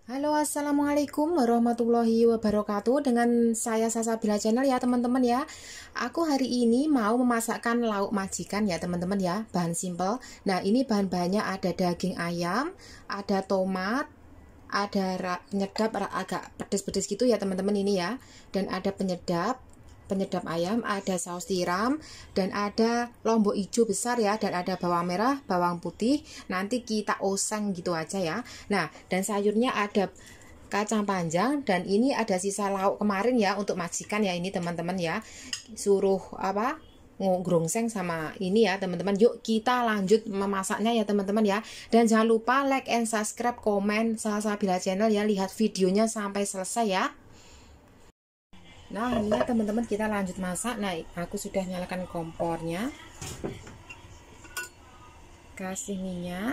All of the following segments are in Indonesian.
Halo, assalamualaikum warahmatullahi wabarakatuh. Dengan saya Salsabila Channel ya teman-teman ya. Aku hari ini mau memasakkan lauk majikan ya teman-teman ya. Bahan simple. Nah, ini bahan-bahannya ada daging ayam, ada tomat, ada penyedap agak pedes-pedes gitu ya teman-teman ini ya. Dan ada penyedap ayam, ada saus tiram, dan ada lombok hijau besar ya, dan ada bawang merah, bawang putih. Nanti kita oseng gitu aja ya. Nah, dan sayurnya ada kacang panjang, dan ini ada sisa lauk kemarin ya untuk majikan ya ini teman-teman ya. Suruh apa? Ngegrongseng sama ini ya teman-teman. Yuk kita lanjut memasaknya ya teman-teman ya. Dan jangan lupa like and subscribe, komen Salsabila Channel ya. Lihat videonya sampai selesai ya. Nah ini ya teman-teman, kita lanjut masak. Nah aku sudah nyalakan kompornya, kasih minyak.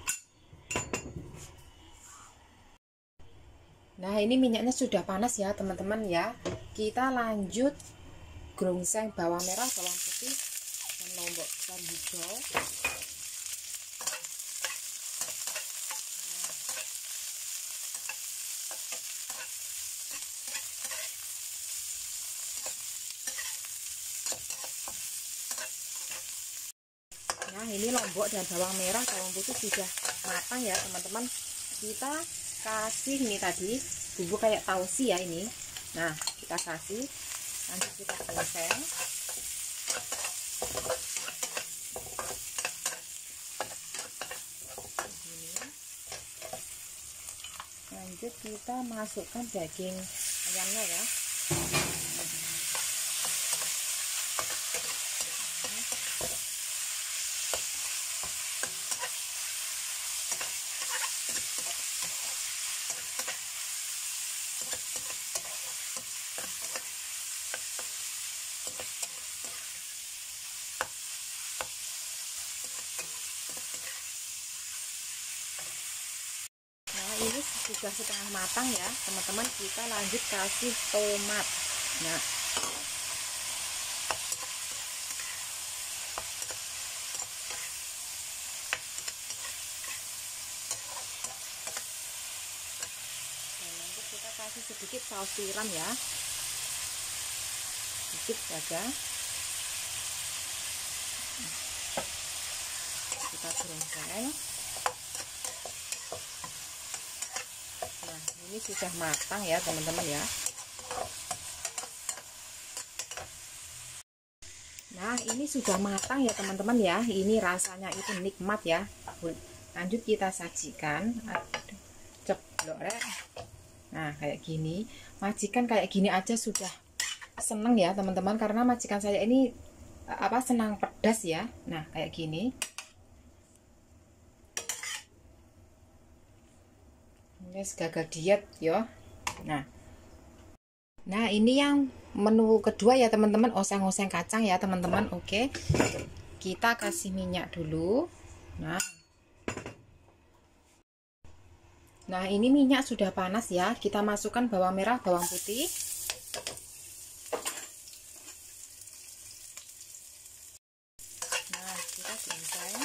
Nah ini minyaknya sudah panas ya teman-teman ya. Kita lanjut grongseng bawang merah, bawang putih, dan lombok besar hijau. Nah ini lombok dan bawang merah, bawang putih sudah matang ya teman-teman. Kita kasih ini tadi bumbu kayak tausi ya ini. Nah kita kasih, nanti kita gongseng. Lanjut kita masukkan daging ayamnya ya. Ini sudah setengah matang ya teman-teman. Kita lanjut kasih tomat. Nah dan nanti kita kasih sedikit saus tiram ya, sedikit saja. Kita gongseng. Nah ini sudah matang ya teman-teman ya. Nah ini sudah matang ya teman-teman ya. Ini rasanya itu nikmat ya. Lanjut kita sajikan. Ceplok rek. Nah kayak gini, majikan kayak gini aja sudah seneng ya teman-teman, karena majikan saya ini senang pedas ya. Nah kayak gini. Guys, gagal diet yo. Nah ini yang menu kedua ya teman-teman, oseng-oseng kacang ya teman-teman. Oke, kita kasih minyak dulu. Nah ini minyak sudah panas ya. Kita masukkan bawang merah, bawang putih. Nah kita gongseng.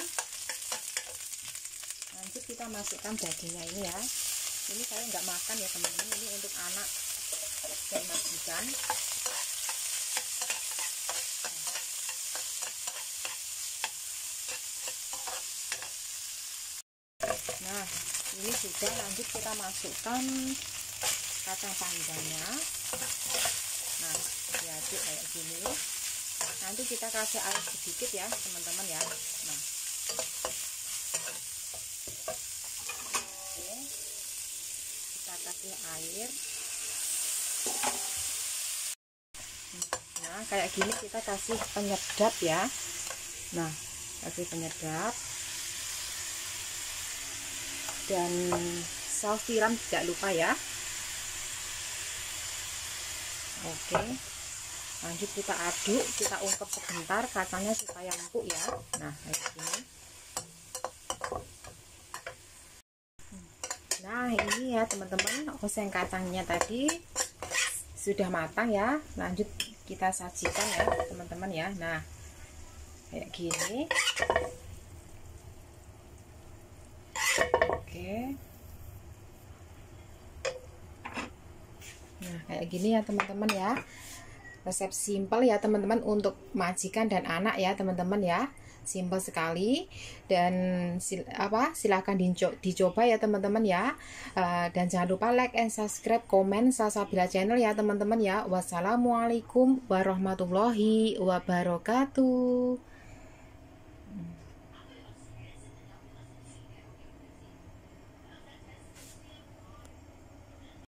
Lanjut kita masukkan dagingnya ini ya. Ini saya nggak makan ya teman-teman, ini untuk anak dan majikan. Nah ini sudah, lanjut kita masukkan kacang panjangnya. Nah diaduk kayak gini. Nanti kita kasih air sedikit ya teman-teman ya. Nah oke, kita kasih air. Nah kayak gini kita kasih penyedap ya. Nah kasih penyedap dan saus tiram tidak lupa ya. Oke, lanjut kita aduk, kita ungkep sebentar kacangnya supaya empuk ya. Nah kayak gini. Nah ini ya teman-teman, oseng kacangnya tadi sudah matang ya. Lanjut kita sajikan ya teman-teman ya. Nah kayak gini. Oke, kayak gini ya teman-teman ya. Resep simpel ya teman-teman untuk majikan dan anak ya teman-teman ya. Simpel sekali dan silahkan dicoba ya teman-teman ya. Dan jangan lupa like and subscribe, komen Salsabila channel ya teman-teman ya. Wassalamualaikum warahmatullahi wabarakatuh.